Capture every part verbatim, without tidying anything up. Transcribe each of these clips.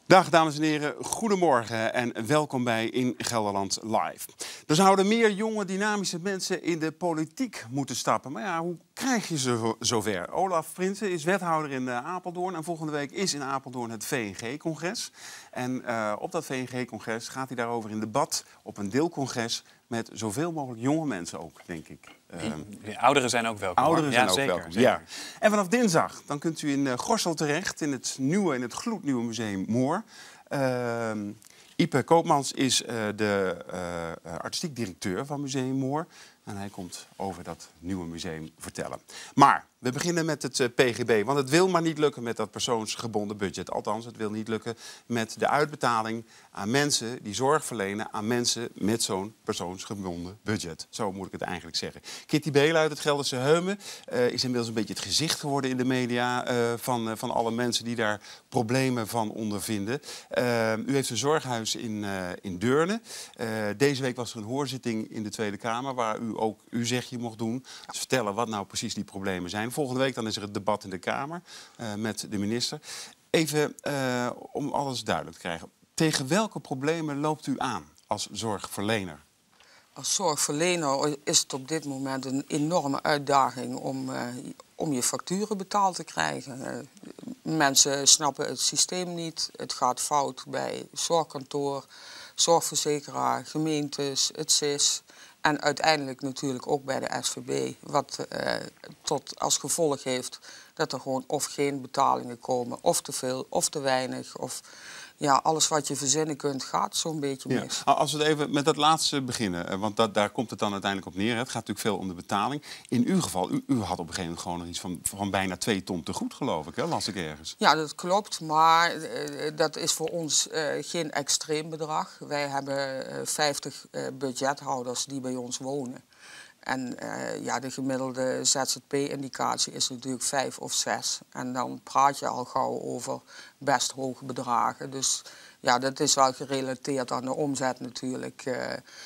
Dag dames en heren, goedemorgen en welkom bij In Gelderland Live. Er zouden meer jonge, dynamische mensen in de politiek moeten stappen. Maar ja, hoe krijg je ze zover? Olaf Prinsen is wethouder in Apeldoorn en volgende week is in Apeldoorn het V N G-congres. En uh, op dat V N G-congres gaat hij daarover in debat op een deelcongres met zoveel mogelijk jonge mensen ook, denk ik. Uh, Ouderen zijn ook welkom. Ouderen zijn ja, ook zeker, welkom, zeker. ja. En vanaf dinsdag dan kunt u in uh, Gorssel terecht, in het nieuwe, in het gloednieuwe museum Moor. Uh, Ipe Koopmans is uh, de uh, artistiek directeur van Museum Moor. En hij komt over dat nieuwe museum vertellen. Maar we beginnen met het uh, P G B. Want het wil maar niet lukken met dat persoonsgebonden budget. Althans, het wil niet lukken met de uitbetaling aan mensen die zorg verlenen aan mensen met zo'n persoonsgebonden budget. Zo moet ik het eigenlijk zeggen. Kitty Belen uit het Gelderse Heumen uh, is inmiddels een beetje het gezicht geworden in de media uh, van, uh, van alle mensen die daar problemen van ondervinden. Uh, u heeft een zorghuis in, uh, in Deurne. Uh, deze week was er een hoorzitting in de Tweede Kamer waar u ook uw zegje mocht doen. Dus vertellen wat nou precies die problemen zijn. Volgende week dan is er het debat in de Kamer uh, met de minister. Even uh, om alles duidelijk te krijgen. Tegen welke problemen loopt u aan als zorgverlener? Als zorgverlener is het op dit moment een enorme uitdaging om, uh, om je facturen betaald te krijgen. Uh, mensen snappen het systeem niet. Het gaat fout bij zorgkantoor, zorgverzekeraar, gemeentes, het S I S. En uiteindelijk natuurlijk ook bij de S V B. Wat uh, tot als gevolg heeft dat er gewoon of geen betalingen komen, of te veel, of te weinig. Of ja, alles wat je verzinnen kunt gaat zo'n beetje mis. Ja. Als we even met dat laatste beginnen, want dat, daar komt het dan uiteindelijk op neer. Het gaat natuurlijk veel om de betaling. In uw geval, u, u had op een gegeven moment gewoon nog iets van, van bijna twee ton te goed, geloof ik, hè? Las ik ergens. Ja, dat klopt, maar uh, dat is voor ons uh, geen extreem bedrag. Wij hebben uh, vijftig uh, budgethouders die bij ons wonen. En uh, ja, de gemiddelde Z Z P-indicatie is natuurlijk vijf of zes. En dan praat je al gauw over best hoge bedragen. Dus ja, dat is wel gerelateerd aan de omzet natuurlijk. Uh,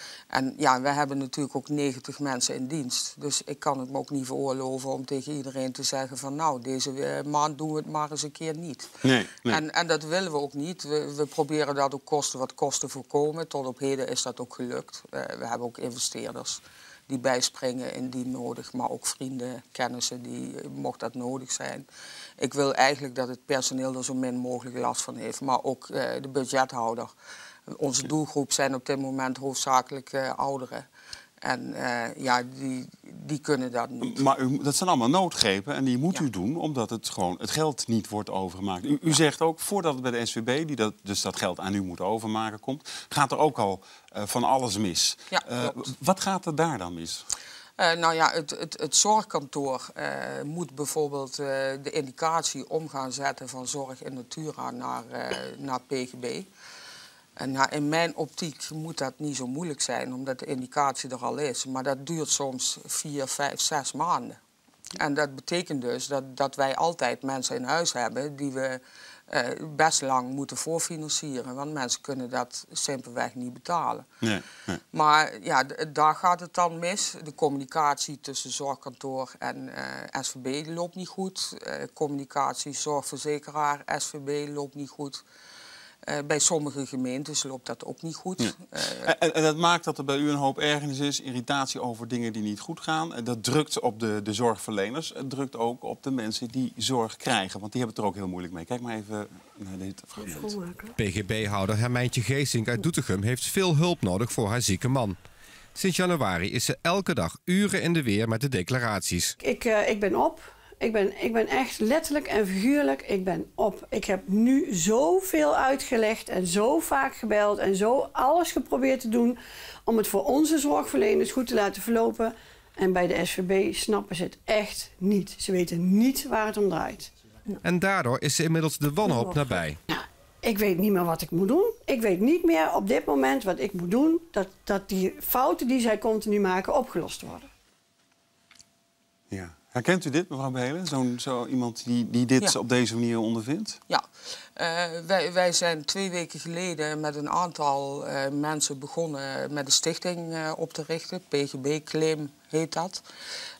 en ja, we hebben natuurlijk ook negentig mensen in dienst. Dus ik kan het me ook niet veroorloven om tegen iedereen te zeggen van nou, deze maand doen we het maar eens een keer niet. Nee, nee. En, en dat willen we ook niet. We, we proberen dat ook kosten wat kosten voorkomen. Tot op heden is dat ook gelukt. Uh, we hebben ook investeerders die bijspringen indien nodig, maar ook vrienden, kennissen, die, mocht dat nodig zijn. Ik wil eigenlijk dat het personeel er zo min mogelijk last van heeft, maar ook uh, de budgethouder. Onze doelgroep zijn op dit moment hoofdzakelijk uh, ouderen. En uh, ja, die, die kunnen dat niet. Maar u, dat zijn allemaal noodgrepen en die moet ja. u doen omdat het gewoon het geld niet wordt overgemaakt. U, u ja. zegt ook, voordat het bij de S V B, die dat, dus dat geld aan u moet overmaken, komt, gaat er ook al uh, van alles mis. Ja, uh, wat gaat er daar dan mis? Uh, nou ja, het, het, het zorgkantoor uh, moet bijvoorbeeld uh, de indicatie om gaan zetten van zorg in natura naar, uh, naar P G B. En nou, in mijn optiek moet dat niet zo moeilijk zijn, omdat de indicatie er al is. Maar dat duurt soms vier, vijf, zes maanden. En dat betekent dus dat, dat wij altijd mensen in huis hebben die we uh, best lang moeten voorfinancieren. Want mensen kunnen dat simpelweg niet betalen. Nee, nee. Maar ja, daar gaat het dan mis. De communicatie tussen zorgkantoor en uh, S V B loopt niet goed. Uh, communicatie zorgverzekeraar, S V B loopt niet goed. Uh, bij sommige gemeentes loopt dat ook niet goed. Ja. Uh, en, en dat maakt dat er bij u een hoop ergernis is, irritatie over dingen die niet goed gaan. Dat drukt op de, de zorgverleners, het drukt ook op de mensen die zorg krijgen. Want die hebben het er ook heel moeilijk mee. Kijk maar even naar dit fragment. P G B-houder Hermijntje Geesink uit Doetinchem heeft veel hulp nodig voor haar zieke man. Sinds januari is ze elke dag uren in de weer met de declaraties. Ik, uh, ik ben op. Ik ben, ik ben echt letterlijk en figuurlijk, ik ben op. Ik heb nu zoveel uitgelegd en zo vaak gebeld en zo alles geprobeerd te doen om het voor onze zorgverleners goed te laten verlopen. En bij de S V B snappen ze het echt niet. Ze weten niet waar het om draait. En daardoor is ze inmiddels de wanhoop nabij. Nou, ik weet niet meer wat ik moet doen. Ik weet niet meer op dit moment wat ik moet doen, dat, dat die fouten die zij continu maken opgelost worden. Ja. Herkent u dit, mevrouw Belen? Zo'n zo iemand die, die dit ja. op deze manier ondervindt? Ja, uh, wij, wij zijn twee weken geleden met een aantal uh, mensen begonnen met een stichting uh, op te richten. P G B-claim heet dat.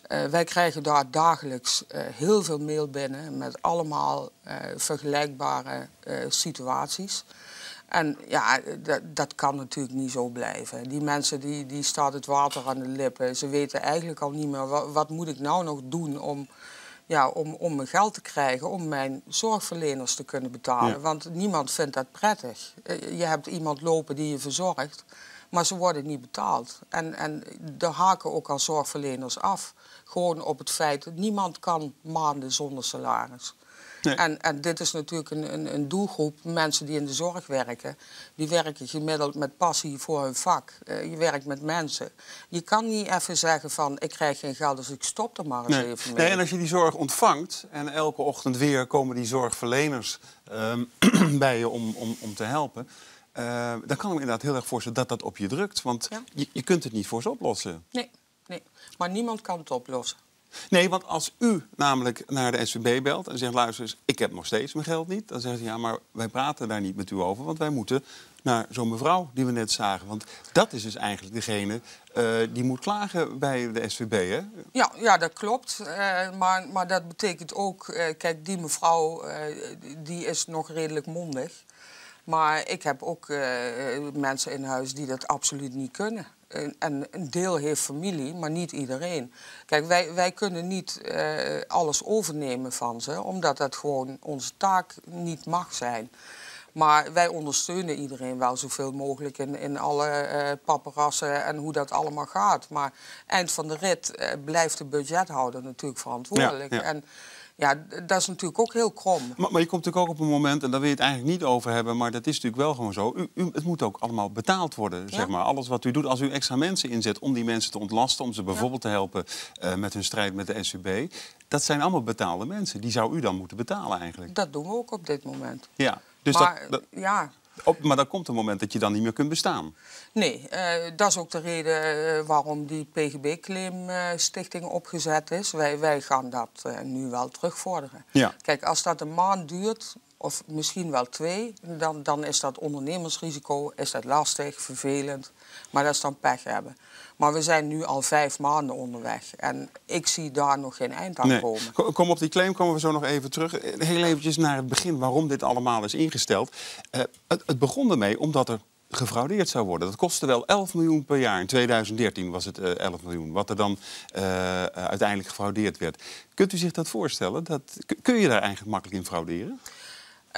Uh, wij krijgen daar dagelijks uh, heel veel mail binnen met allemaal uh, vergelijkbare uh, situaties. En ja, dat, dat kan natuurlijk niet zo blijven. Die mensen die, die staat het water aan de lippen. Ze weten eigenlijk al niet meer wat, wat moet ik nou nog doen om, ja, om, om mijn geld te krijgen, om mijn zorgverleners te kunnen betalen. Ja. Want niemand vindt dat prettig. Uh, je hebt iemand lopen die je verzorgt, maar ze worden niet betaald. En, en daar haken ook al zorgverleners af. Gewoon op het feit dat niemand kan maanden zonder salaris. Nee. En, en dit is natuurlijk een, een, een doelgroep, mensen die in de zorg werken. Die werken gemiddeld met passie voor hun vak. Uh, je werkt met mensen. Je kan niet even zeggen van, ik krijg geen geld, dus ik stop er maar eens nee. even mee. Nee, en als je die zorg ontvangt en elke ochtend weer komen die zorgverleners uh, bij je om, om, om te helpen, Uh, dan kan ik me inderdaad heel erg voorstellen dat dat op je drukt. Want ja. je, je kunt het niet voor ze oplossen. Nee, nee, maar niemand kan het oplossen. Nee, want als u namelijk naar de S V B belt en zegt, luister eens, ik heb nog steeds mijn geld niet. Dan zeggen ze, ja, maar wij praten daar niet met u over. Want wij moeten naar zo'n mevrouw die we net zagen. Want dat is dus eigenlijk degene uh, die moet klagen bij de S V B, hè? Ja, ja, dat klopt. Uh, maar, maar dat betekent ook, uh, kijk, die mevrouw uh, die is nog redelijk mondig. Maar ik heb ook uh, mensen in huis die dat absoluut niet kunnen. En een deel heeft familie, maar niet iedereen. Kijk, wij, wij kunnen niet uh, alles overnemen van ze, omdat dat gewoon onze taak niet mag zijn. Maar wij ondersteunen iedereen wel zoveel mogelijk in, in alle uh, paparassen en hoe dat allemaal gaat. Maar eind van de rit uh, blijft de budgethouder natuurlijk verantwoordelijk. Ja, ja. En, ja, dat is natuurlijk ook heel krom. Maar, maar je komt natuurlijk ook op een moment, en daar wil je het eigenlijk niet over hebben, maar dat is natuurlijk wel gewoon zo. U, u, het moet ook allemaal betaald worden, zeg ja. maar. Alles wat u doet, als u extra mensen inzet om die mensen te ontlasten, om ze bijvoorbeeld ja. te helpen uh, met hun strijd met de S V B, dat zijn allemaal betaalde mensen. Die zou u dan moeten betalen eigenlijk. Dat doen we ook op dit moment. Ja, dus maar, dat, dat, ja... Op, maar dan komt een moment dat je dan niet meer kunt bestaan. Nee, uh, dat is ook de reden uh, waarom die P G B-claim-stichting uh, opgezet is. Wij, wij gaan dat uh, nu wel terugvorderen. Ja. Kijk, als dat een maand duurt, of misschien wel twee, dan, dan is dat ondernemersrisico, is dat lastig, vervelend. Maar dat is dan pech hebben. Maar we zijn nu al vijf maanden onderweg. En ik zie daar nog geen eind aan nee. komen. Kom op die claim, komen we zo nog even terug. Heel eventjes naar het begin waarom dit allemaal is ingesteld. Uh, het, het begon ermee omdat er gefraudeerd zou worden. Dat kostte wel elf miljoen per jaar. In tweeduizend dertien was het uh, elf miljoen. Wat er dan uh, uh, uiteindelijk gefraudeerd werd. Kunt u zich dat voorstellen? Dat, kun je daar eigenlijk makkelijk in frauderen? Uh,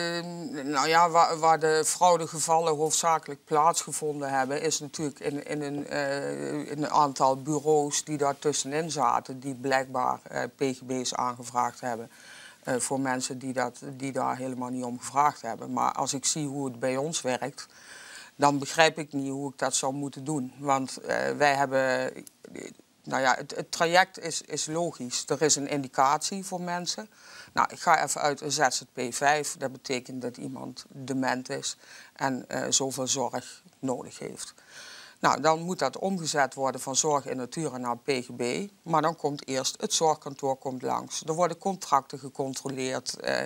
nou ja, waar, waar de fraudegevallen hoofdzakelijk plaatsgevonden hebben, is natuurlijk in, in, een, uh, in een aantal bureaus die daar tussenin zaten, die blijkbaar uh, P G B's aangevraagd hebben. Uh, voor mensen die, dat, die daar helemaal niet om gevraagd hebben. Maar als ik zie hoe het bij ons werkt, dan begrijp ik niet hoe ik dat zou moeten doen. Want uh, wij hebben... Nou ja, het, het traject is, is logisch. Er is een indicatie voor mensen. Nou, ik ga even uit een Z Z P vijf. Dat betekent dat iemand dement is en uh, zoveel zorg nodig heeft. Nou, dan moet dat omgezet worden van zorg in natura naar P G B. Maar dan komt eerst het zorgkantoor komt langs. Er worden contracten gecontroleerd. Uh,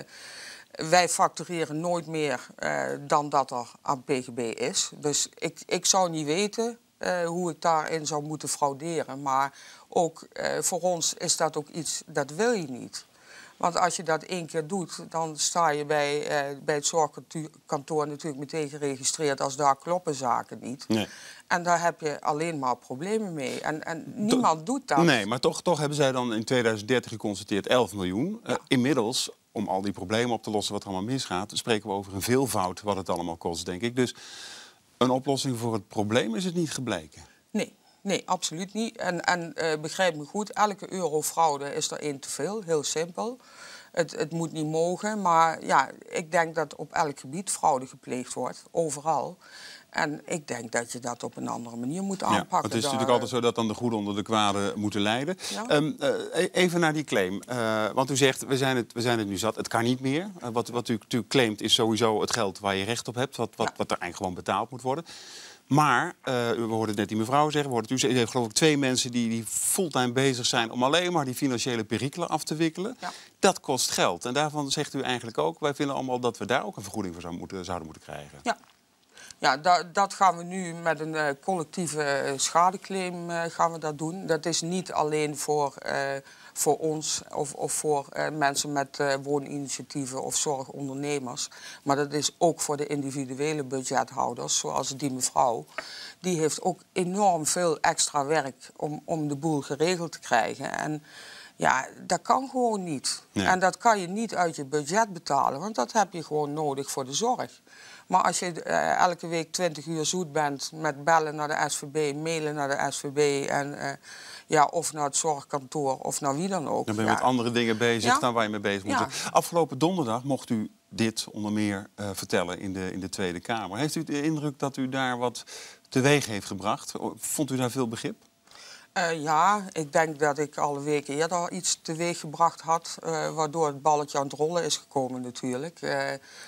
wij factureren nooit meer uh, dan dat er aan P G B is. Dus ik, ik zou niet weten uh, hoe ik daarin zou moeten frauderen. Maar ook uh, voor ons is dat ook iets, dat wil je niet. Want als je dat één keer doet, dan sta je bij, uh, bij het zorgkantoor natuurlijk meteen geregistreerd als daar kloppen zaken niet. Nee. En daar heb je alleen maar problemen mee. En, en niemand to doet dat. Nee, maar toch, toch hebben zij dan in tweeduizend dertien geconstateerd elf miljoen. Ja. Uh, inmiddels, om al die problemen op te lossen wat er allemaal misgaat, spreken we over een veelvoud wat het allemaal kost, denk ik. Dus een oplossing voor het probleem is het niet gebleken. Nee. Nee, absoluut niet. En, en uh, begrijp me goed, elke euro fraude is er één te veel, heel simpel. Het, het moet niet mogen, maar ja, ik denk dat op elk gebied fraude gepleegd wordt, overal. En ik denk dat je dat op een andere manier moet aanpakken. Ja, het is daar... natuurlijk altijd zo dat dan de goede onder de kwade moeten lijden. Ja. Um, uh, even naar die claim. Uh, want u zegt, we zijn, het, we zijn het nu zat, het kan niet meer. Uh, wat, wat u natuurlijk claimt is sowieso het geld waar je recht op hebt, wat, wat, ja. wat er eigenlijk gewoon betaald moet worden. Maar, uh, we hoorden net die mevrouw zeggen, we hoorden u zeggen, geloof ik twee mensen die, die fulltime bezig zijn om alleen maar die financiële perikelen af te wikkelen. Ja. Dat kost geld. En daarvan zegt u eigenlijk ook, wij vinden allemaal dat we daar ook een vergoeding voor zouden moeten, zouden moeten krijgen. Ja. Ja, da, dat gaan we nu met een uh, collectieve uh, schadeclaim uh, gaan we dat doen. Dat is niet alleen voor, uh, voor ons of, of voor uh, mensen met uh, wooninitiatieven of zorgondernemers. Maar dat is ook voor de individuele budgethouders, zoals die mevrouw. Die heeft ook enorm veel extra werk om, om de boel geregeld te krijgen. En ja, dat kan gewoon niet. Nee. En dat kan je niet uit je budget betalen, want dat heb je gewoon nodig voor de zorg. Maar als je uh, elke week twintig uur zoet bent met bellen naar de S V B, mailen naar de S V B en uh, ja, of naar het zorgkantoor of naar wie dan ook. Dan ben je ja. met andere dingen bezig Ja. dan waar je mee bezig moet Ja. zijn. Afgelopen donderdag mocht u dit onder meer uh, vertellen in de, in de Tweede Kamer. Heeft u de indruk dat u daar wat teweeg heeft gebracht? Vond u daar veel begrip? Uh, ja, ik denk dat ik al een week eerder iets teweeg gebracht had, uh, waardoor het balletje aan het rollen is gekomen natuurlijk. Uh,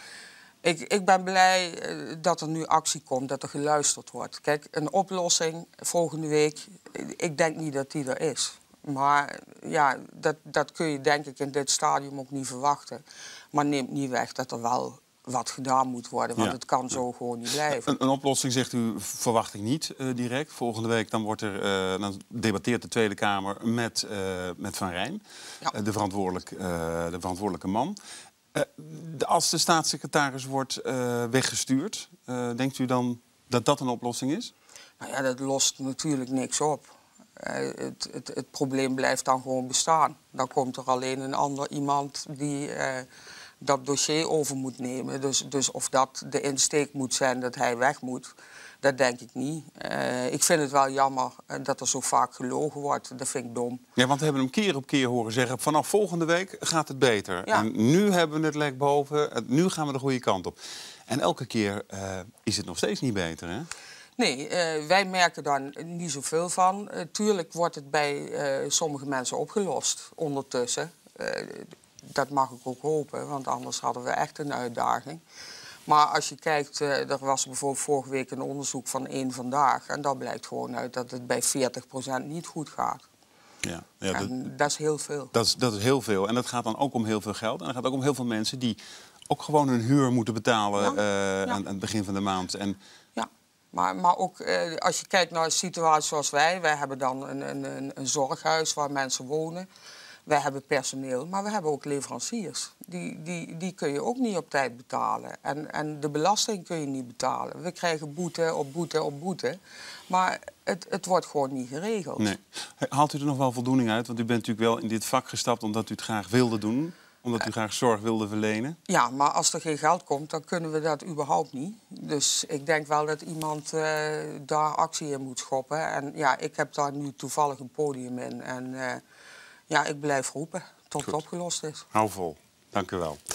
ik, ik ben blij uh, dat er nu actie komt, dat er geluisterd wordt. Kijk, een oplossing volgende week, ik denk niet dat die er is. Maar ja, dat, dat kun je denk ik in dit stadium ook niet verwachten. Maar neemt niet weg dat er wel wat gedaan moet worden, want Ja. het kan zo gewoon niet blijven. Een, een oplossing, zegt u, verwacht ik niet uh, direct. Volgende week dan wordt er, uh, dan debatteert de Tweede Kamer met, uh, met Van Rijn, Ja. uh, de, verantwoordelijk, uh, de verantwoordelijke man. Uh, de, als de staatssecretaris wordt uh, weggestuurd, uh, denkt u dan dat dat een oplossing is? Nou ja, dat lost natuurlijk niks op. Uh, het, het, het probleem blijft dan gewoon bestaan. Dan komt er alleen een ander iemand die uh, dat dossier over moet nemen. Dus, dus of dat de insteek moet zijn dat hij weg moet, dat denk ik niet. Uh, ik vind het wel jammer uh, dat er zo vaak gelogen wordt. Dat vind ik dom. Ja, want we hebben hem keer op keer horen zeggen, vanaf volgende week gaat het beter. Ja. En nu hebben we het lek boven, het, nu gaan we de goede kant op. En elke keer uh, is het nog steeds niet beter, hè? Nee, uh, wij merken daar niet zoveel van. Uh, tuurlijk wordt het bij uh, sommige mensen opgelost ondertussen. Uh, dat mag ik ook hopen, want anders hadden we echt een uitdaging. Maar als je kijkt, uh, er was bijvoorbeeld vorige week een onderzoek van één Vandaag. En daar blijkt gewoon uit dat het bij veertig procent niet goed gaat. Ja, ja, dat, En dat is heel veel. dat, is, dat is heel veel. En dat gaat dan ook om heel veel geld. En dat gaat ook om heel veel mensen die ook gewoon hun huur moeten betalen Ja. uh, Ja. aan, aan het begin van de maand. En Ja, maar, maar ook uh, als je kijkt naar een situatie zoals wij. Wij hebben dan een, een, een zorghuis waar mensen wonen. Wij hebben personeel, maar we hebben ook leveranciers. Die, die, die kun je ook niet op tijd betalen. En, en de belasting kun je niet betalen. We krijgen boete op boete op boete. Maar het, het wordt gewoon niet geregeld. nee. Haalt u er nog wel voldoening uit? Want u bent natuurlijk wel in dit vak gestapt omdat u het graag wilde doen. Omdat u graag zorg wilde verlenen. Ja, maar als er geen geld komt, dan kunnen we dat überhaupt niet. Dus ik denk wel dat iemand uh, daar actie in moet schoppen. En ja, ik heb daar nu toevallig een podium in. En uh, ja, ik blijf roepen tot Goed. het opgelost is. Hou vol. Dank u wel.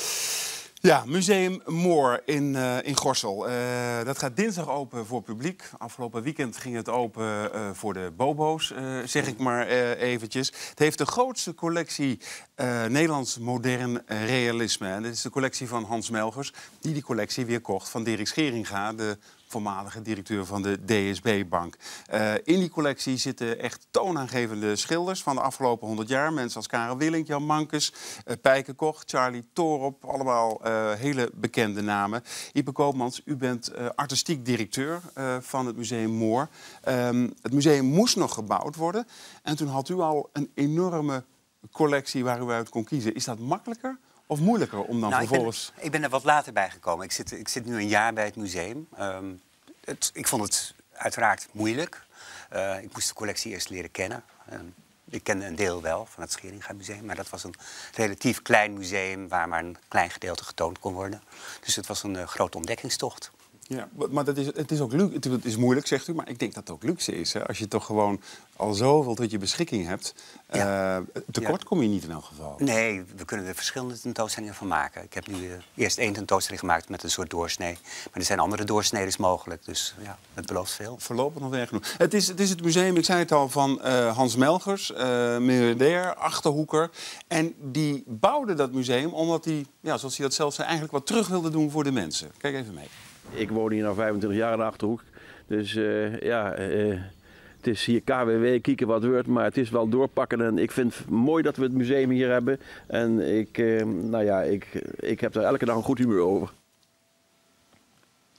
Ja, Museum Moor in, uh, in Gorssel. Uh, dat gaat dinsdag open voor publiek. Afgelopen weekend ging het open uh, voor de bobo's, uh, zeg ik maar uh, eventjes. Het heeft de grootste collectie uh, Nederlands modern realisme. En dit is de collectie van Hans Melchers, die die collectie weer kocht van Dirk Scheringa, de voormalige directeur van de D S B-bank. Uh, in die collectie zitten echt toonaangevende schilders van de afgelopen honderd jaar. Mensen als Karel Willink, Jan Mankes, uh, Pijke Koch, Charlie Torop. Allemaal uh, hele bekende namen. Ipe Koopmans, u bent uh, artistiek directeur uh, van het Museum Moor. Um, het museum moest nog gebouwd worden. En toen had u al een enorme collectie waar u uit kon kiezen. Is dat makkelijker of moeilijker om dan nou, vervolgens... Ik ben, ik ben er wat later bij gekomen. Ik zit, ik zit nu een jaar bij het museum. Um, het, ik vond het uiteraard moeilijk. Uh, ik moest de collectie eerst leren kennen. Um, ik kende een deel wel van het Scheringa Museum. Maar dat was een relatief klein museum waar maar een klein gedeelte getoond kon worden. Dus het was een uh, grote ontdekkingstocht. Ja, maar dat is, het is ook luxe. Het is moeilijk, zegt u, maar ik denk dat het ook luxe is. Hè? Als je toch gewoon al zoveel tot je beschikking hebt. Ja. Uh, tekort ja. kom je niet in elk geval. Nee, we kunnen er verschillende tentoonstellingen van maken. Ik heb nu uh, eerst één tentoonstelling gemaakt met een soort doorsnee. Maar er zijn andere doorsneden mogelijk. Dus ja, het belooft veel. Voorlopig nog weer genoeg. Het is, het is het museum, ik zei het al, van uh, Hans Melchers, uh, miljardair, Achterhoeker. En die bouwde dat museum omdat hij, ja, zoals hij dat zelf zei, eigenlijk wat terug wilde doen voor de mensen. Kijk even mee. Ik woon hier al vijfentwintig jaar in de Achterhoek. Dus uh, ja, uh, het is hier K W W, kieken wat wordt, maar het is wel doorpakken. En ik vind het mooi dat we het museum hier hebben. En ik, uh, nou ja, ik, ik heb er elke dag een goed humeur over.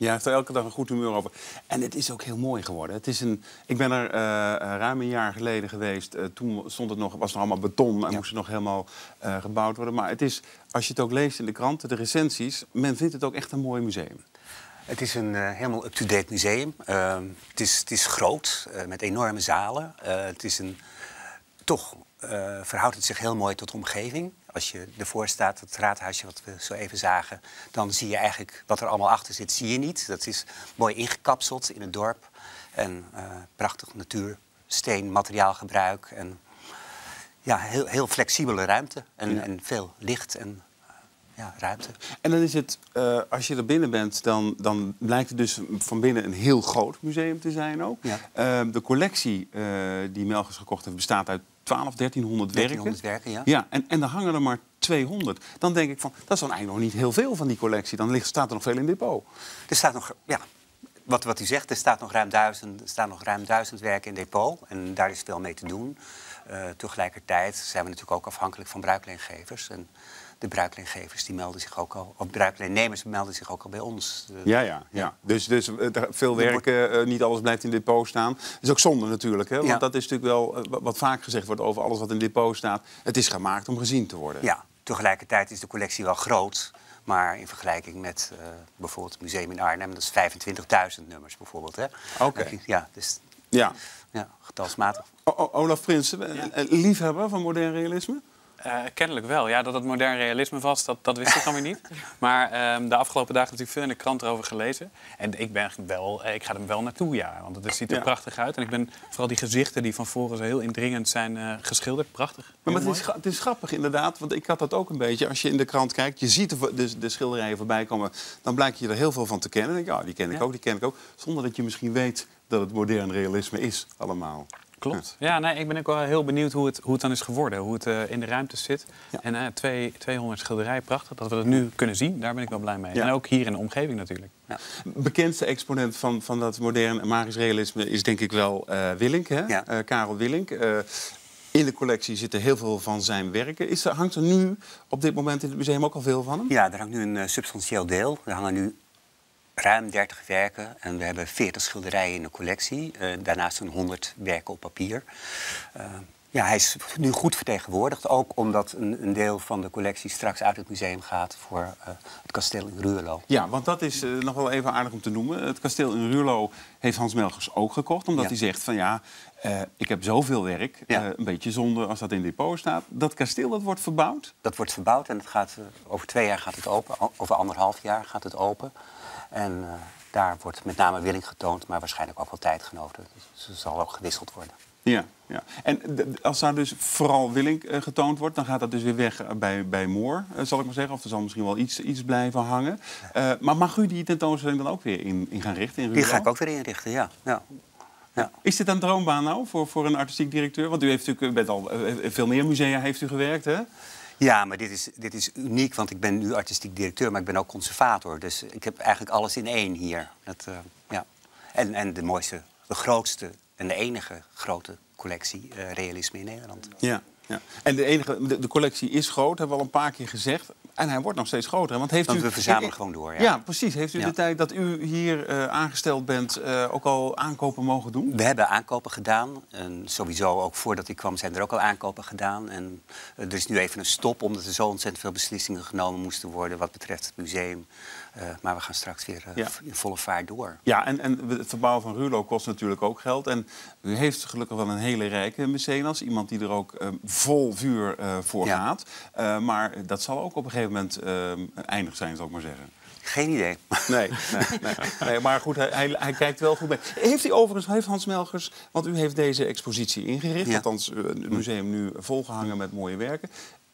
Ja, hij heeft er elke dag een goed humeur over. En het is ook heel mooi geworden. Het is een, ik ben er uh, ruim een jaar geleden geweest. Uh, toen stond het nog, was het nog allemaal beton en ja. moest het nog helemaal uh, gebouwd worden. Maar het is, als je het ook leest in de kranten, de recensies, men vindt het ook echt een mooi museum. Het is een uh, helemaal up-to-date museum. Uh, het, is, het is groot, uh, met enorme zalen. Uh, het is een, toch uh, verhoudt het zich heel mooi tot de omgeving. Als je ervoor staat, het raadhuisje wat we zo even zagen, dan zie je eigenlijk wat er allemaal achter zit, zie je niet. Dat is mooi ingekapseld in het dorp. En uh, prachtig natuursteen, materiaalgebruik. En ja, heel, heel flexibele ruimte. En, ja. en veel licht en uh, ja, ruimte. En dan is het, uh, als je er binnen bent, dan, dan blijkt het dus van binnen een heel groot museum te zijn ook. Ja. Uh, de collectie uh, die Melchers gekocht heeft bestaat uit twaalf, dertienhonderd werken. werken, ja. ja en, en dan hangen er maar tweehonderd. Dan denk ik van, dat is dan eigenlijk nog niet heel veel van die collectie. Dan ligt, staat er nog veel in depot. Er staat nog, ja, wat, wat u zegt, er, staat nog ruim duizend, er staan nog ruim duizend werken in depot. En daar is veel mee te doen. Uh, tegelijkertijd zijn we natuurlijk ook afhankelijk van bruikleengevers. En de bruikleengevers die melden zich ook al, of bruikleennemers melden zich ook al bij ons. Ja, ja, ja. Dus, dus veel werken, uh, niet alles blijft in depot staan. Dat is ook zonde natuurlijk, hè? Want ja. dat is natuurlijk wel uh, wat vaak gezegd wordt over alles wat in depot staat. Het is gemaakt om gezien te worden. Ja, tegelijkertijd is de collectie wel groot. Maar in vergelijking met uh, bijvoorbeeld het museum in Arnhem, dat is vijfentwintigduizend nummers bijvoorbeeld. Oké. Okay. Ja, dus ja. ja, getalsmatig. O o Olaf Prinsen, ja. liefhebber van modern realisme? Uh, kennelijk wel. Ja, dat het modern realisme was, dat, dat wist ik dan weer niet. Maar um, de afgelopen dagen natuurlijk veel in de krant erover gelezen. En ik, ben wel, ik ga er wel naartoe, ja. Want het ziet er ja. prachtig uit. En ik ben vooral die gezichten die van voren zo heel indringend zijn uh, geschilderd. Prachtig. Maar, maar het, is, het is grappig inderdaad, want ik had dat ook een beetje. Als je in de krant kijkt, je ziet de, de, de schilderijen voorbij komen. Dan blijkt je er heel veel van te kennen. Dan denk je, oh, die ken ik ja. ook, die ken ik ook. Zonder dat je misschien weet dat het modern realisme is allemaal. Klopt. Ja, nee, ik ben ook wel heel benieuwd hoe het, hoe het dan is geworden. Hoe het uh, in de ruimte zit. Ja. En uh, twee, tweehonderd schilderijen, prachtig. Dat we dat nu kunnen zien, daar ben ik wel blij mee. Ja. En ook hier in de omgeving natuurlijk. Ja. Bekendste exponent van, van dat modern magisch realisme is denk ik wel uh, Willink, hè? Ja. Uh, Karel Willink. Uh, in de collectie zitten heel veel van zijn werken. Is er, hangt er nu op dit moment in het museum ook al veel van hem? Ja, er hangt nu een uh, substantieel deel. Er hangen nu ruim dertig werken en we hebben veertig schilderijen in de collectie. Uh, daarnaast zo'n honderd werken op papier. Uh, ja, hij is nu goed vertegenwoordigd. Ook omdat een, een deel van de collectie straks uit het museum gaat voor uh, het kasteel in Ruurlo. Ja, want dat is uh, nog wel even aardig om te noemen. Het kasteel in Ruurlo heeft Hans Melchers ook gekocht. Omdat ja. hij zegt van ja, uh, ik heb zoveel werk. Ja. Uh, een beetje zonde als dat in depot staat. Dat kasteel, dat wordt verbouwd? Dat wordt verbouwd en het gaat, uh, over twee jaar gaat het open. Over anderhalf jaar gaat het open. En uh, daar wordt met name Willink getoond, maar waarschijnlijk ook wel tijdgenoten. Dus er zal ook gewisseld worden. Ja, ja. En als daar dus vooral Willink uh, getoond wordt, dan gaat dat dus weer weg bij, bij Moor, uh, zal ik maar zeggen. Of er zal misschien wel iets, iets blijven hangen. Uh, maar mag u die tentoonstelling dan ook weer in, in gaan richten? In die ga ik ook weer inrichten, ja. ja. ja. Is dit een droombaan nou voor, voor een artistiek directeur? Want u heeft natuurlijk bent al uh, veel meer musea heeft u gewerkt, hè? Ja, maar dit is, dit is uniek, want ik ben nu artistiek directeur, maar ik ben ook conservator. Dus ik heb eigenlijk alles in één hier. Dat, uh, ja. en, en de mooiste, de grootste en de enige grote collectie uh, realisme in Nederland. Ja, ja. En de, enige, de, de collectie is groot, hebben we al een paar keer gezegd. En hij wordt nog steeds groter. Want heeft want u, we verzamelen he, gewoon door, ja. Ja, precies. Heeft u ja. de tijd dat u hier uh, aangesteld bent uh, ook al aankopen mogen doen? We hebben aankopen gedaan. En sowieso ook voordat ik kwam zijn er ook al aankopen gedaan. En uh, er is nu even een stop, omdat er zo ontzettend veel beslissingen genomen moesten worden wat betreft het museum. Uh, maar we gaan straks weer uh, ja. in volle vaart door. Ja, en, en het verbouwen van Ruurlo kost natuurlijk ook geld. En u heeft gelukkig wel een hele rijke mecenas. Iemand die er ook uh, vol vuur uh, voor ja. gaat. Uh, maar dat zal ook op een gegeven moment uh, eindig zijn, zal ik maar zeggen. Geen idee. Nee, nee, nee, nee maar goed, hij, hij, hij kijkt wel goed mee. Heeft hij overigens, heeft Hans Melchers, want u heeft deze expositie ingericht. Ja. Althans, uh, het museum nu volgehangen met mooie werken.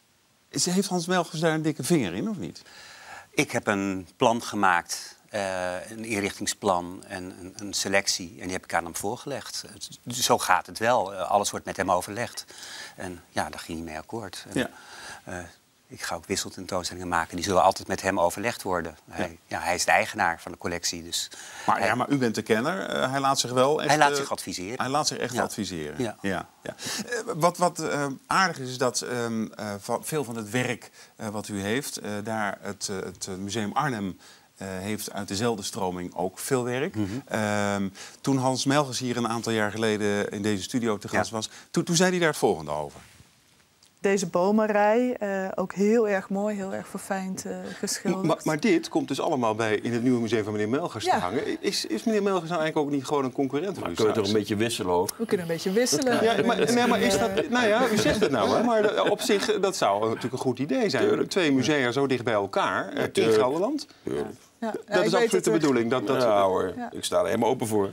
Heeft Hans Melchers daar een dikke vinger in, of niet? Ik heb een plan gemaakt, uh, een inrichtingsplan en een, een selectie. En die heb ik aan hem voorgelegd. Zo gaat het wel. Uh, alles wordt met hem overlegd. En ja, daar ging hij mee akkoord. En, ja. uh, ik ga ook wisseltentoonstellingen maken. Die zullen altijd met hem overlegd worden. Ja. Hij, ja, hij is de eigenaar van de collectie. Dus maar, hij, ja, maar u bent de kenner. Uh, hij laat zich wel echt... Hij laat zich adviseren. Hij laat zich echt ja. adviseren. Ja. Ja, ja. Uh, wat wat uh, aardig is, is dat um, uh, van, veel van het werk uh, wat u heeft... Uh, daar het, uh, het Museum Arnhem uh, heeft uit dezelfde stroming ook veel werk. Mm-hmm. um, toen Hans Melgers hier een aantal jaar geleden in deze studio te gast ja. was... Toen, toen zei hij daar het volgende over. Deze bomenrij, uh, ook heel erg mooi, heel erg verfijnd uh, geschilderd. Maar, maar dit komt dus allemaal bij in het nieuwe museum van meneer Melgers ja. te hangen. Is, is meneer Melgers nou eigenlijk ook niet gewoon een concurrent? Maar kunnen we toch een beetje wisselen ook? We kunnen een beetje wisselen. Ja, maar, nee, maar is dat... Nou ja, u zegt het nou, hè, maar op zich, dat zou natuurlijk een goed idee zijn. Tuurlijk. Twee musea zo dicht bij elkaar, ja, in Gelderland. Ja. Ja, dat ja, is absoluut de bedoeling. Dat, dat... Ja hoor, ja. ik sta er helemaal open voor.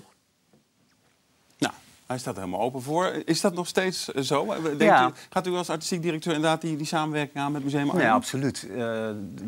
Hij staat er helemaal open voor. Is dat nog steeds zo? Denkt ja. u, gaat u als artistiek directeur inderdaad die, die samenwerking aan met Museum Arnhem? Ja, absoluut. Uh,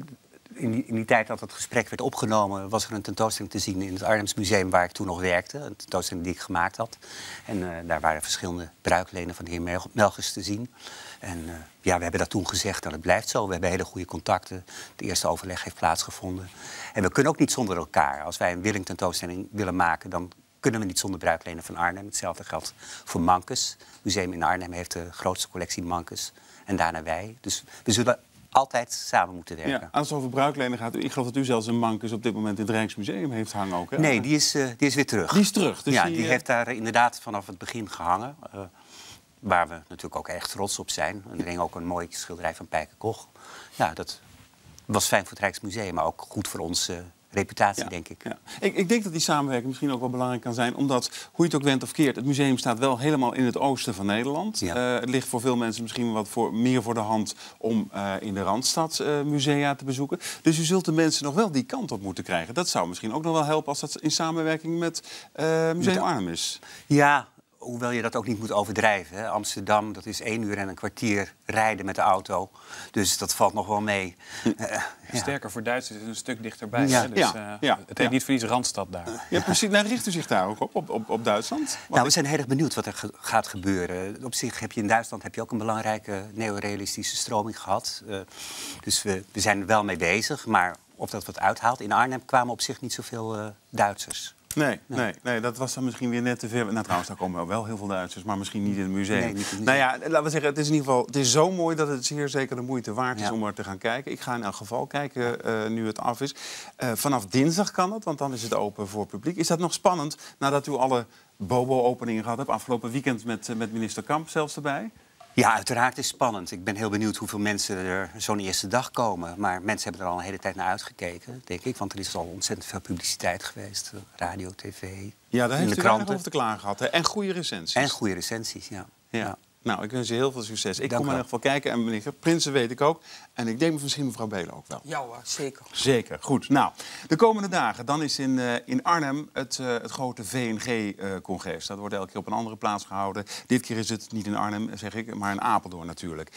in, die, in die tijd dat het gesprek werd opgenomen... was er een tentoonstelling te zien in het Arnhems Museum... waar ik toen nog werkte. Een tentoonstelling die ik gemaakt had. En uh, daar waren verschillende bruiklenen van de heer Melgers te zien. En uh, ja, we hebben dat toen gezegd en het blijft zo. We hebben hele goede contacten. Het eerste overleg heeft plaatsgevonden. En we kunnen ook niet zonder elkaar. Als wij een Willing tentoonstelling willen maken... dan kunnen we niet zonder bruiklenen van Arnhem. Hetzelfde geldt voor Mankes. Het museum in Arnhem heeft de grootste collectie Mankes. En daarna wij. Dus we zullen altijd samen moeten werken. Ja, als het over bruiklenen gaat, ik geloof dat u zelfs een Mankes op dit moment in het Rijksmuseum heeft hangen ook. Hè? Nee, die is, uh, die is weer terug. Die is terug. Dus ja, die, die uh... heeft daar inderdaad vanaf het begin gehangen. Uh, waar we natuurlijk ook echt trots op zijn. En er hing ook een mooie schilderij van Pijke Koch. Ja, dat was fijn voor het Rijksmuseum, maar ook goed voor ons... Uh, reputatie, ja, denk ik. Ja. ik. Ik denk dat die samenwerking misschien ook wel belangrijk kan zijn... omdat, hoe je het ook went of keert... het museum staat wel helemaal in het oosten van Nederland. Ja. Uh, het ligt voor veel mensen misschien wat voor, meer voor de hand... om uh, in de Randstad uh, musea te bezoeken. Dus u zult de mensen nog wel die kant op moeten krijgen. Dat zou misschien ook nog wel helpen... als dat in samenwerking met uh, Museum Arnhem is. Ja, hoewel je dat ook niet moet overdrijven. Hè. Amsterdam, dat is één uur en een kwartier rijden met de auto. Dus dat valt nog wel mee. Uh, Sterker, ja. voor Duitsers is het een stuk dichterbij. Ja. Hè? Dus, ja. uh, Ja. het heet ja. niet voor iets Randstad daar. Ja, precies. Nou, richt u zich daar ook op, op, op, op Duitsland? Nou, we zijn heel erg benieuwd wat er ge gaat gebeuren. Op zich heb je in Duitsland heb je ook een belangrijke neorealistische stroming gehad. Uh, dus we, we zijn er wel mee bezig. Maar of dat wat uithaalt... In Arnhem kwamen op zich niet zoveel uh, Duitsers. Nee, nee. Nee, nee, dat was dan misschien weer net te ver. Nou, trouwens, daar komen wel heel veel Duitsers, maar misschien niet in het museum. Nee, niet in het museum. Nou ja, laten we zeggen, het is in ieder geval het is zo mooi dat het zeer zeker de moeite waard is ja. om er te gaan kijken. Ik ga in elk geval kijken uh, nu het af is. Uh, vanaf dinsdag kan het, want dan is het open voor publiek. Is dat nog spannend nadat u alle Bobo-openingen gehad hebt? Afgelopen weekend met, uh, met minister Kamp zelfs erbij. Ja, uiteraard is het spannend. Ik ben heel benieuwd hoeveel mensen er zo'n eerste dag komen. Maar mensen hebben er al een hele tijd naar uitgekeken, denk ik. Want er is al ontzettend veel publiciteit geweest. Radio, tv, ja, daar in heeft de u kranten. over te klagen gehad. Hè? En goede recensies. En goede recensies, ja. ja. ja. Nou, ik wens je heel veel succes. Ik Dank kom in ieder geval kijken. En meneer Prinsen weet ik ook. En ik denk misschien mevrouw Belen ook wel. Ja hoor, zeker. Zeker, goed. Nou, de komende dagen, dan is in, uh, in Arnhem het, uh, het grote V N G-congres. Uh, dat wordt elke keer op een andere plaats gehouden. Dit keer is het niet in Arnhem, zeg ik, maar in Apeldoorn natuurlijk.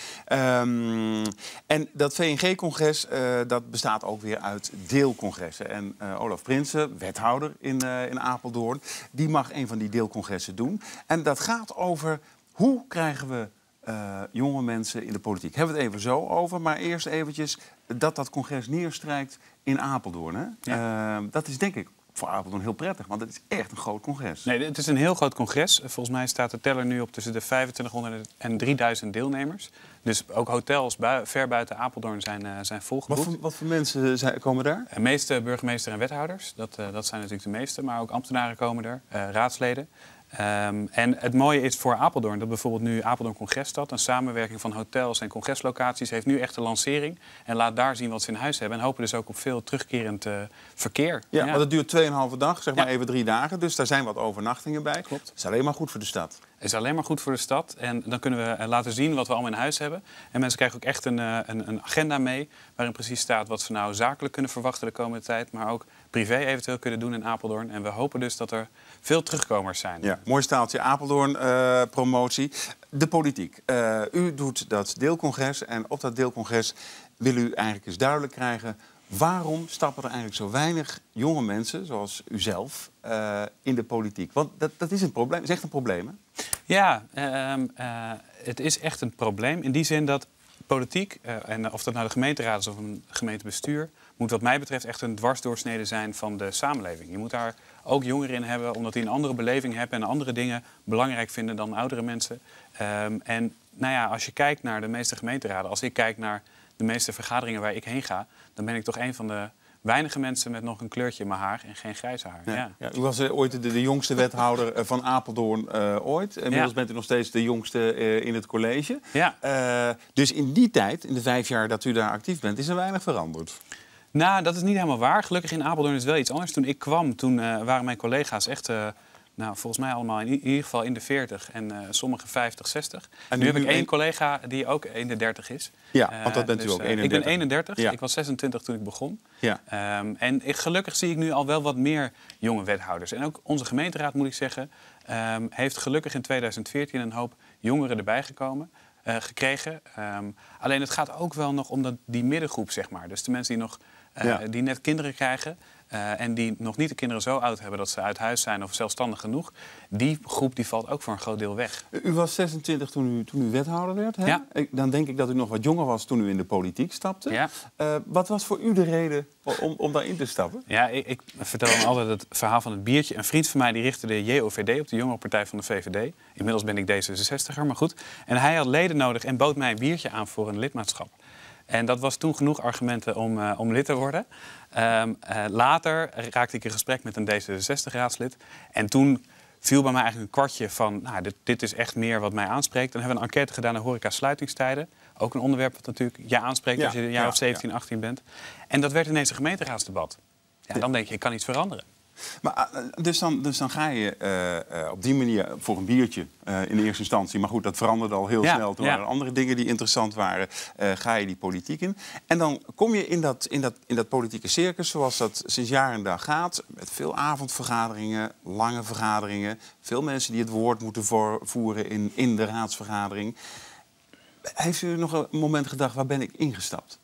Um, en dat V N G-congres, uh, dat bestaat ook weer uit deelcongressen. En uh, Olaf Prinsen, wethouder in, uh, in Apeldoorn, die mag een van die deelcongressen doen. En dat gaat over... Hoe krijgen we uh, jonge mensen in de politiek? Hebben we het even zo over, maar eerst eventjes dat dat congres neerstrijkt in Apeldoorn. Hè? Ja. Uh, dat is denk ik voor Apeldoorn heel prettig, want het is echt een groot congres. Nee, het is een heel groot congres. Volgens mij staat de teller nu op tussen de vijfentwintighonderd en drieduizend deelnemers. Dus ook hotels bui ver buiten Apeldoorn zijn, uh, zijn volgeboekt. Wat voor, wat voor mensen zijn, komen daar? De meeste burgemeester en wethouders, dat, uh, dat zijn natuurlijk de meeste. Maar ook ambtenaren komen er, uh, raadsleden. Um, en het mooie is voor Apeldoorn dat bijvoorbeeld nu Apeldoorn Congresstad... een samenwerking van hotels en congreslocaties heeft nu echt een lancering. En laat daar zien wat ze in huis hebben. En hopen dus ook op veel terugkerend uh, verkeer. Ja, ja, maar dat duurt tweeënhalve dag, zeg maar ja. even drie dagen. Dus daar zijn wat overnachtingen bij. Klopt. Dat is alleen maar goed voor de stad. Het is alleen maar goed voor de stad. En dan kunnen we uh, laten zien wat we allemaal in huis hebben. En mensen krijgen ook echt een, uh, een, een agenda mee... waarin precies staat wat ze nou zakelijk kunnen verwachten de komende tijd... maar ook privé eventueel kunnen doen in Apeldoorn. En we hopen dus dat er veel terugkomers zijn. Ja, mooi staaltje Apeldoorn-promotie. Uh, de politiek. Uh, u doet dat deelcongres en op dat deelcongres wil u eigenlijk eens duidelijk krijgen... waarom stappen er eigenlijk zo weinig jonge mensen, zoals u zelf, uh, in de politiek? Want dat, dat is een probleem. Het is echt een probleem, hè? Ja, uh, uh, het is echt een probleem in die zin dat politiek... Uh, en of dat nou de gemeenteraad is of een gemeentebestuur... moet wat mij betreft echt een dwarsdoorsnede zijn van de samenleving. Je moet daar ook jongeren in hebben, omdat die een andere beleving hebben... en andere dingen belangrijk vinden dan oudere mensen. Um, en nou ja, als je kijkt naar de meeste gemeenteraden... als ik kijk naar de meeste vergaderingen waar ik heen ga... dan ben ik toch een van de weinige mensen met nog een kleurtje in mijn haar en geen grijze haar. Ja. Ja. Ja, u was uh, ooit de, de jongste wethouder uh, van Apeldoorn uh, ooit. Inmiddels Ja. bent u nog steeds de jongste uh, in het college. Ja. Uh, dus in die tijd, in de vijf jaar dat u daar actief bent, is er weinig veranderd. Nou, dat is niet helemaal waar. Gelukkig in Apeldoorn is het wel iets anders. Toen ik kwam, toen uh, waren mijn collega's echt... Uh, Nou, volgens mij allemaal in, i- in ieder geval in de veertig en uh, sommigen vijftig, zestig. En nu nu- heb ik nu één een- collega die ook in de dertig is. Ja, Uh, want dat bent u dus, ook, uh, eenendertig. Ik ben eenendertig, Ja. ik was zesentwintig toen ik begon. Ja. Um, en ik, gelukkig zie ik nu al wel wat meer jonge wethouders. En ook onze gemeenteraad, moet ik zeggen, um, heeft gelukkig in tweeduizend veertien een hoop jongeren erbij gekomen. Uh, gekregen. Um, alleen het gaat ook wel nog om dat, die middengroep, zeg maar. Dus de mensen die, nog, uh, Ja. die net kinderen krijgen... Uh, en die nog niet de kinderen zo oud hebben dat ze uit huis zijn of zelfstandig genoeg. Die groep die valt ook voor een groot deel weg. U was zesentwintig toen u, toen u wethouder werd. Hè? Ja. Ik- Dan denk ik dat u nog wat jonger was toen u in de politiek stapte. Ja. Uh, wat was voor u de reden om, om daarin te stappen? Ja, ik, ik vertel dan altijd het verhaal van het biertje. Een vriend van mij die richtte de J O V D op, de jongerenpartij van de V V D. Inmiddels ben ik D zesenzestiger, maar goed. En hij had leden nodig en bood mij een biertje aan voor een lidmaatschap. En dat was toen genoeg argumenten om, uh, om lid te worden. Um, uh, later raakte ik in gesprek met een D zesenzestig-raadslid. En toen viel bij mij eigenlijk een kwartje van... nou, dit, dit is echt meer wat mij aanspreekt. Dan hebben we een enquête gedaan naar horeca-sluitingstijden. Ook een onderwerp wat natuurlijk je aanspreekt Ja, als je een jaar ja, of zeventien, achttien bent. En dat werd ineens een gemeenteraadsdebat. Ja, dan denk je, ik kan iets veranderen. Maar, uh, dus, dan, dus dan ga je uh, uh, op die manier voor een biertje uh, in eerste instantie... maar goed, dat veranderde al heel Ja, snel. Toen ja. waren er andere dingen die interessant waren. Uh, ga je die politiek in. En dan kom je in dat, in, dat, in dat politieke circus zoals dat sinds jaar en dag gaat. Met veel avondvergaderingen, lange vergaderingen. Veel mensen die het woord moeten voor, voeren in, in de raadsvergadering. Heeft u nog een moment gedacht, waar ben ik ingestapt?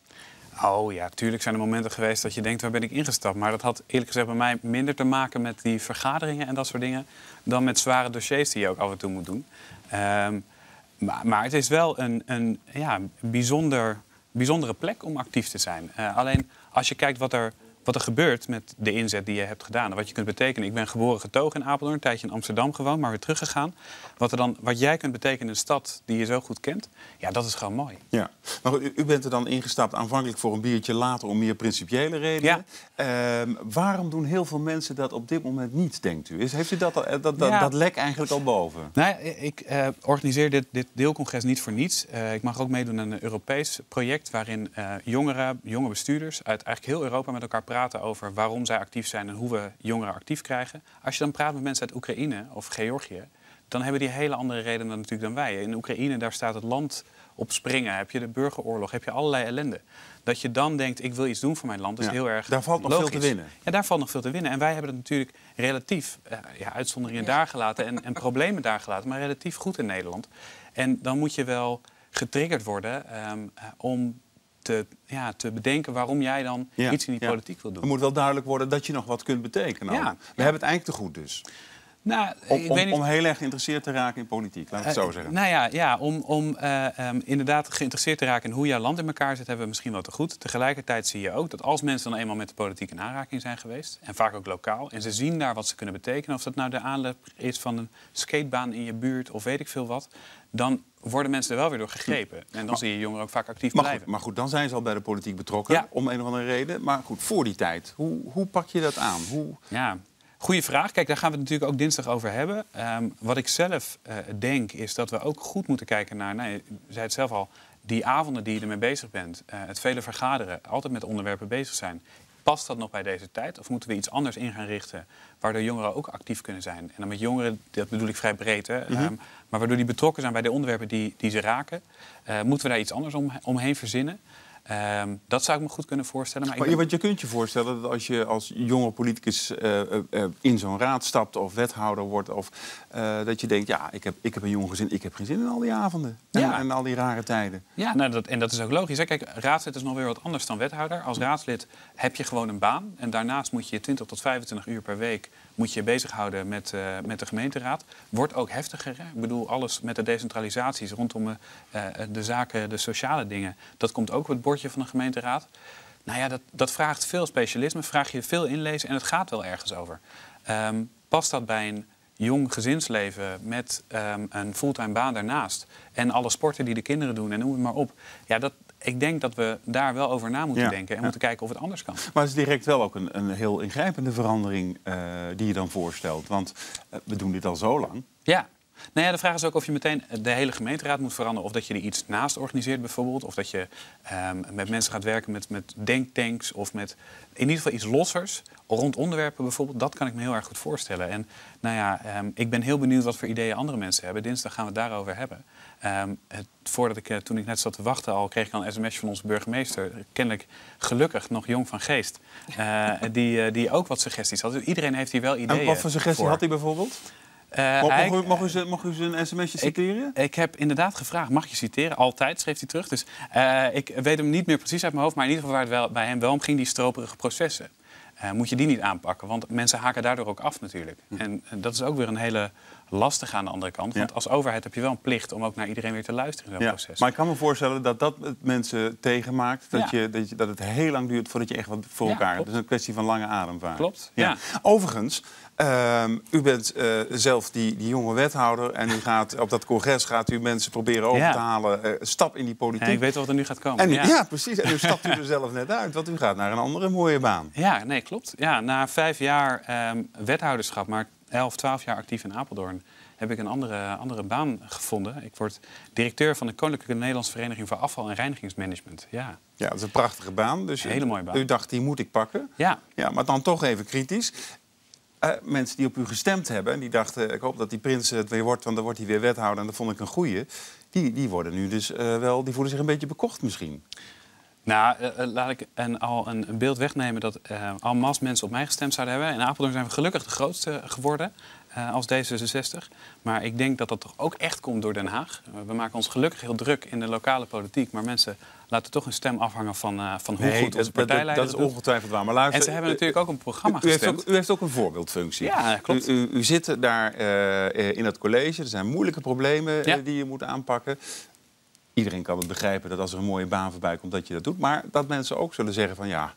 Oh ja, tuurlijk zijn er momenten geweest dat je denkt, waar ben ik ingestapt? Maar dat had eerlijk gezegd bij mij minder te maken met die vergaderingen en dat soort dingen... dan met zware dossiers die je ook af en toe moet doen. Um, maar, maar het is wel een, een ja, bijzonder, bijzondere plek om actief te zijn. Uh, alleen als je kijkt wat er, wat er gebeurt met de inzet die je hebt gedaan... en wat je kunt betekenen. Ik ben geboren getogen in Apeldoorn, een tijdje in Amsterdam gewoond... maar weer teruggegaan. Wat, er dan, wat jij kunt betekenen in een stad die je zo goed kent... ja, dat is gewoon mooi. Ja, maar goed, u, u bent er dan ingestapt aanvankelijk voor een biertje, later om meer principiële redenen. Ja. Uh, waarom doen heel veel mensen dat op dit moment niet, denkt u? Is, heeft u dat, dat, dat, Ja. dat lek eigenlijk al boven? Nou, ja, ik uh, organiseer dit, dit deelcongres niet voor niets. Uh, ik mag ook meedoen aan een Europees project... waarin uh, jongeren, jonge bestuurders uit eigenlijk heel Europa met elkaar praten... over waarom zij actief zijn en hoe we jongeren actief krijgen. Als je dan praat met mensen uit Oekraïne of Georgië... dan hebben die hele andere redenen natuurlijk dan wij. In Oekraïne, daar staat het land op springen. Heb je de burgeroorlog, heb je allerlei ellende. Dat je dan denkt, ik wil iets doen voor mijn land, is Ja, heel erg daar valt nog logisch. veel te winnen. Ja, daar valt nog veel te winnen. En wij hebben het natuurlijk relatief, uh, ja, uitzonderingen daar gelaten... En, en problemen daar gelaten, maar relatief goed in Nederland. En dan moet je wel getriggerd worden um, uh, om... Te, ja, te bedenken waarom jij dan Ja, iets in die ja. politiek wil doen. Het moet wel duidelijk worden dat je nog wat kunt betekenen. Ja, We ja. hebben het eigenlijk te goed dus. Nou, Om, ik om, weet niet... om heel erg geïnteresseerd te raken in politiek, laat ik het Uh, zo zeggen. Nou ja, ja om, om uh, um, inderdaad geïnteresseerd te raken in hoe jouw land in elkaar zit... hebben we misschien wel te goed. Tegelijkertijd zie je ook dat als mensen dan eenmaal met de politiek in aanraking zijn geweest... en vaak ook lokaal, en ze zien daar wat ze kunnen betekenen... of dat nou de aanloop is van een skatebaan in je buurt of weet ik veel wat... dan worden mensen er wel weer door gegrepen. En dan Maar, zie je jongeren ook vaak actief maar blijven. goed, maar goed, dan zijn ze al bij de politiek betrokken, Ja. om een of andere reden. Maar goed, voor die tijd, hoe, hoe pak je dat aan? Hoe... Ja, goeie vraag. Kijk, daar gaan we het natuurlijk ook dinsdag over hebben. Um, wat ik zelf uh, denk, is dat we ook goed moeten kijken naar... Nou, je zei het zelf al, die avonden die je ermee bezig bent. Uh, het vele vergaderen, altijd met onderwerpen bezig zijn. Past dat nog bij deze tijd? Of moeten we iets anders in gaan richten... waardoor jongeren ook actief kunnen zijn? En dan met jongeren, dat bedoel ik vrij breed... Hè? Mm-hmm. um, maar waardoor die betrokken zijn bij de onderwerpen die, die ze raken... Uh, moeten we daar iets anders om, omheen verzinnen... Um, dat zou ik me goed kunnen voorstellen. Maar, Maar ik ben... je, want je kunt je voorstellen dat als je als jonge politicus uh, uh, uh, in zo'n raad stapt of wethouder wordt... Of, uh, dat je denkt, ja, ik heb, ik heb een jong gezin, ik heb geen zin in al die avonden. En, Ja. en al die rare tijden. Ja, nou, dat, en dat is ook logisch. Hè? Kijk, raadslid is nog weer wat anders dan wethouder. Als raadslid heb je gewoon een baan. En daarnaast moet je twintig tot vijfentwintig uur per week... moet je je bezighouden met, uh, met de gemeenteraad. Wordt ook heftiger. Hè? Ik bedoel, alles met de decentralisaties rondom uh, de zaken, de sociale dingen... dat komt ook op het bordje van de gemeenteraad. Nou ja, dat, dat vraagt veel specialisme, vraag je veel inlezen... en het gaat wel ergens over. Um, past dat bij een jong gezinsleven met um, een fulltime baan daarnaast... en alle sporten die de kinderen doen en noem het maar op... ja, dat ik denk dat we daar wel over na moeten Ja, denken en ja. moeten kijken of het anders kan. Maar het is direct wel ook een, een heel ingrijpende verandering uh, die je dan voorstelt. Want uh, we doen dit al zo lang. Ja. Nou ja, de vraag is ook of je meteen de hele gemeenteraad moet veranderen. Of dat je er iets naast organiseert bijvoorbeeld. Of dat je um, met mensen gaat werken met, met denktanks. Of met in ieder geval iets lossers. Rond onderwerpen bijvoorbeeld. Dat kan ik me heel erg goed voorstellen. En nou ja, um, ik ben heel benieuwd wat voor ideeën andere mensen hebben. Dinsdag gaan we het daarover hebben. Um, het, voordat ik, toen ik net zat te wachten al, kreeg ik al een sms'je van onze burgemeester. Kennelijk gelukkig nog jong van geest. Uh, die, uh, die ook wat suggesties had. Dus iedereen heeft hier wel ideeën. En wat voor suggestie voor. had hij bijvoorbeeld? Uh, Mag, hij, mag, u, mag, u ze, mag u ze een sms'je citeren? Ik, ik heb inderdaad gevraagd, mag je citeren? Altijd, schreef hij terug. Dus uh, ik weet hem niet meer precies uit mijn hoofd. Maar in ieder geval waar het wel, bij hem wel om ging, die stroperige processen. Uh, moet je die niet aanpakken? Want mensen haken daardoor ook af natuurlijk. Hm. En, en dat is ook weer een hele lastige aan de andere kant. Want ja. als overheid heb je wel een plicht om ook naar iedereen weer te luisteren in zo'n ja. proces. Maar ik kan me voorstellen dat dat mensen tegenmaakt. Dat, ja. je, dat, je, dat het heel lang duurt voordat je echt wat voor elkaar ja, hebt. Het is een kwestie van lange ademvaart. Klopt, ja. ja. Overigens, uh, u bent uh, zelf die, die jonge wethouder. En u gaat, op dat congres gaat u mensen proberen over ja. te halen. Uh, stap in die politiek. En ik weet wat er nu gaat komen. En u, ja. ja, precies. En u stapt u er zelf net uit. Want u gaat naar een andere mooie baan. Ja, nee, klopt. Ja, na vijf jaar um, wethouderschap, maar elf, twaalf jaar actief in Apeldoorn, heb ik een andere, andere baan gevonden. Ik word directeur van de Koninklijke Nederlandse Vereniging voor Afval- en Reinigingsmanagement. Ja. Ja, dat is een prachtige baan. Dus een hele mooie baan. U dacht, die moet ik pakken. Ja. Ja, maar dan toch even kritisch. Uh, mensen die op u gestemd hebben, die dachten, ik hoop dat die prins het weer wordt, want dan wordt hij weer wethouder. En dat vond ik een goeie. Die, die worden nu dus uh, wel, die voelen zich een beetje bekocht misschien. Nou, uh, laat ik een, al een, een beeld wegnemen dat uh, al mas mensen op mij gestemd zouden hebben. In Apeldoorn zijn we gelukkig de grootste geworden uh, als D zesenzestig. Maar ik denk dat dat toch ook echt komt door Den Haag. Uh, we maken ons gelukkig heel druk in de lokale politiek. Maar mensen laten toch hun stem afhangen van, uh, van hoe nee, goed onze dat, partijleider dat, dat is ongetwijfeld waar. Maar luister, en ze hebben natuurlijk ook een programma u, u gestemd. Heeft ook, u heeft ook een voorbeeldfunctie. Ja, klopt. U, u, u zit daar uh, in het college. Er zijn moeilijke problemen ja. uh, die je moet aanpakken. Iedereen kan het begrijpen dat als er een mooie baan voorbij komt dat je dat doet. Maar dat mensen ook zullen zeggen van ja.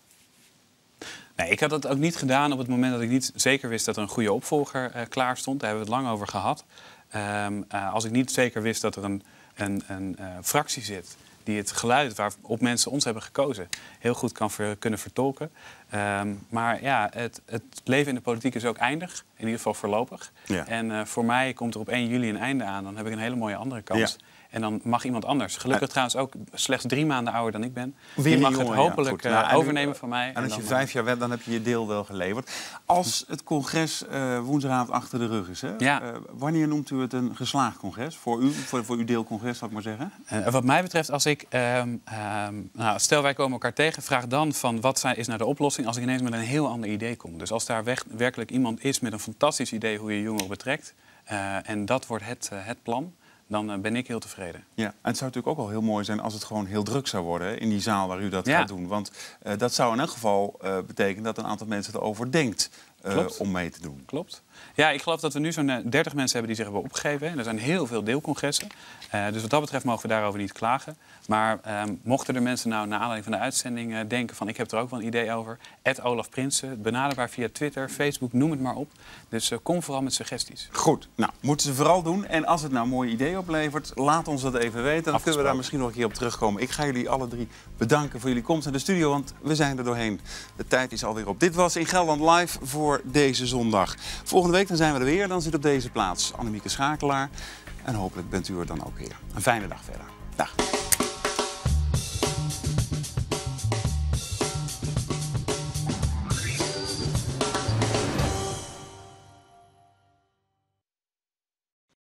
Nee, ik had dat ook niet gedaan op het moment dat ik niet zeker wist dat er een goede opvolger uh, klaar stond. Daar hebben we het lang over gehad. Um, uh, als ik niet zeker wist dat er een, een, een uh, fractie zit die het geluid waarop mensen ons hebben gekozen heel goed kan ver, kunnen vertolken. Um, maar ja, het, het leven in de politiek is ook eindig. In ieder geval voorlopig. Ja. En uh, voor mij komt er op één juli een einde aan. Dan heb ik een hele mooie andere kans. Ja. En dan mag iemand anders. Gelukkig uh, trouwens ook slechts drie maanden ouder dan ik ben. Die mag jongen, het hopelijk ja, nou, overnemen u, van mij. En, en als dan je vijf jaar bent, dan heb je je deel wel geleverd. Als het congres uh, woensdagavond achter de rug is, hè? Ja. Uh, wanneer noemt u het een geslaagd congres? Voor u, voor, voor uw deelcongres, zal ik maar zeggen? Uh, wat mij betreft, als ik, um, um, nou, stel wij komen elkaar tegen, vraag dan van wat zijn, is nou de oplossing als ik ineens met een heel ander idee kom. Dus als daar weg, werkelijk iemand is met een fantastisch idee hoe je jongeren betrekt, uh, en dat wordt het, uh, het plan, dan uh, ben ik heel tevreden. Ja, en het zou natuurlijk ook wel heel mooi zijn als het gewoon heel druk zou worden, hè, in die zaal waar u dat ja. gaat doen. Want uh, dat zou in elk geval uh, betekenen dat een aantal mensen erover denkt uh, om mee te doen. Klopt. Ja, ik geloof dat we nu zo'n dertig mensen hebben die zich hebben opgegeven. En er zijn heel veel deelcongressen. Uh, dus wat dat betreft mogen we daarover niet klagen. Maar um, mochten er mensen nou naar aanleiding van de uitzending uh, denken van ik heb er ook wel een idee over. Ed Olaf Prinsen, benaderbaar via Twitter, Facebook, noem het maar op. Dus uh, kom vooral met suggesties. Goed, nou, moeten ze vooral doen. En als het nou een mooi idee oplevert, laat ons dat even weten. Dan kunnen we daar misschien nog een keer op terugkomen. Ik ga jullie alle drie bedanken voor jullie komst naar de studio, want we zijn er doorheen. De tijd is alweer op. Dit was In Gelderland Live voor deze zondag. Volgende week dan zijn we er weer. Dan zit op deze plaats Annemieke Schakelaar. En hopelijk bent u er dan ook weer. Een fijne dag verder. Dag.